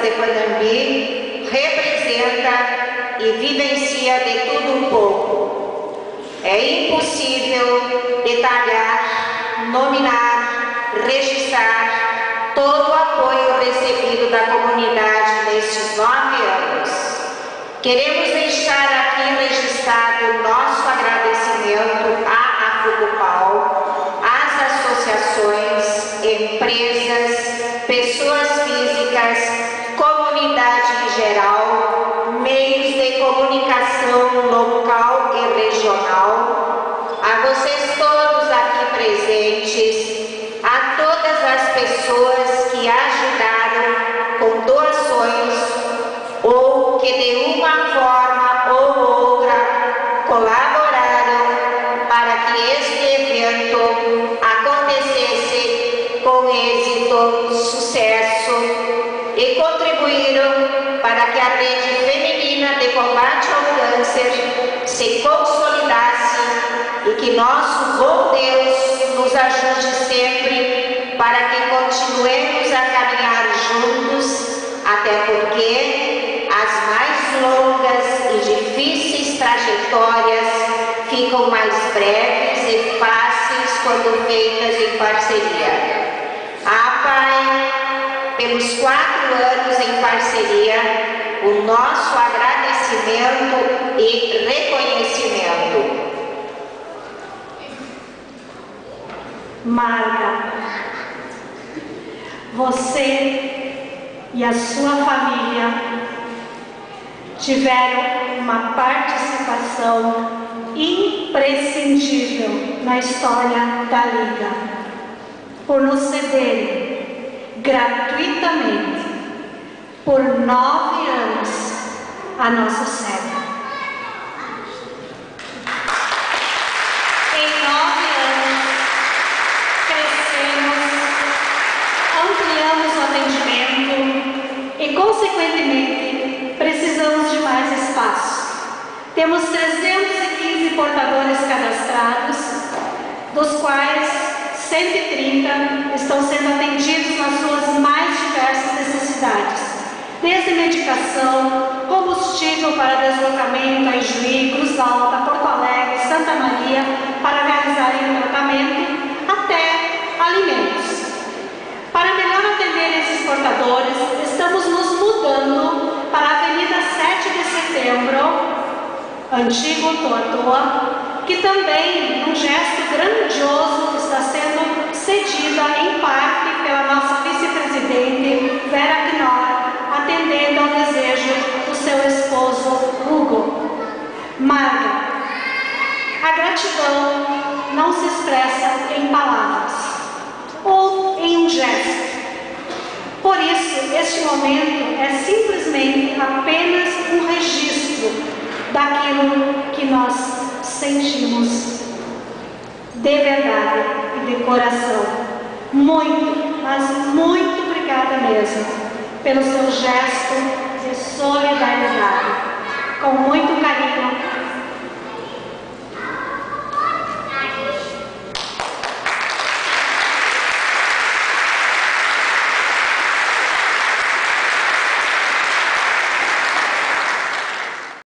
de Panambi representa e vivencia de tudo um pouco. É impossível detalhar, nominar, registrar todo o apoio recebido da comunidade nestes 9 anos. Queremos deixar aqui registrado o nosso agradecimento à AFUCOPAL, às associações, empresas, pessoas físicas, comunidade em geral, meios de comunicação local e regional, a vocês todos aqui presentes, a todas as pessoas que ajudaram com doações ou que de uma forma ou outra colaboraram para que este evento acontecesse com êxito, sucesso e contribuíram para que a rede feminina de combate ao câncer se consolidasse e que nosso bom Deus nos ajude sempre para que continuemos a caminhar juntos, até porque as mais longas e difíceis trajetórias ficam mais breves e fáceis quando feitas em parceria. Pai, pelos 4 anos em parceria, o nosso agradecimento e reconhecimento. Marga, você e a sua família tiveram uma participação imprescindível na história da Liga, por nos cederem gratuitamente por 9 anos a nossa sede. Em 9 anos crescemos, ampliamos o atendimento e, consequentemente, precisamos de mais espaço. Temos 315 portadores cadastrados, dos quais 130 estão sendo atendidos nas suas mais diversas necessidades, desde medicação, combustível para deslocamento a Ijuí, Cruz Alta, Porto Alegre, Santa Maria, para realizarem o tratamento, até alimentos. Para melhor atender esses portadores, estamos nos mudando para a Avenida 7 de Setembro, antigo Toa-Toa, que também, num gesto grandioso, está sendo cedida em parte pela nossa vice-presidente Vera Knorr, atendendo ao desejo do seu esposo Hugo. Marga, a gratidão não se expressa em palavras ou em um gesto. Por isso, este momento é simplesmente apenas um registro daquilo que nós sentimos de verdade e de coração. Muito, mas muito obrigada mesmo pelo seu gesto de solidariedade. Com muito carinho,